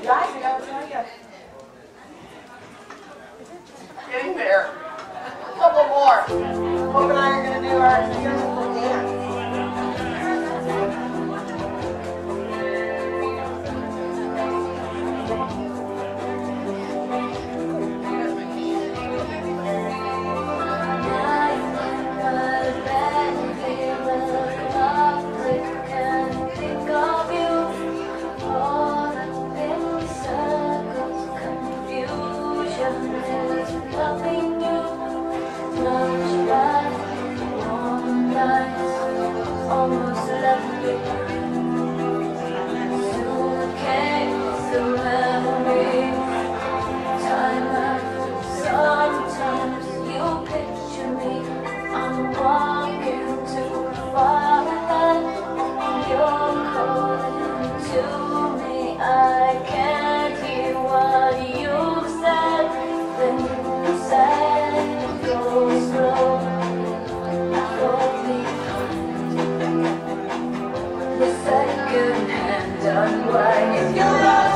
Guys, we gotta try you. Getting there. A couple more. Hope and I are gonna do our beautiful dance. Almost left me. Soon came the memory. Time after sometimes you picture me. I'm walking too far ahead. You're calling to me. I can't hear what you said. Then you said go slow. The second hand unwind. If you love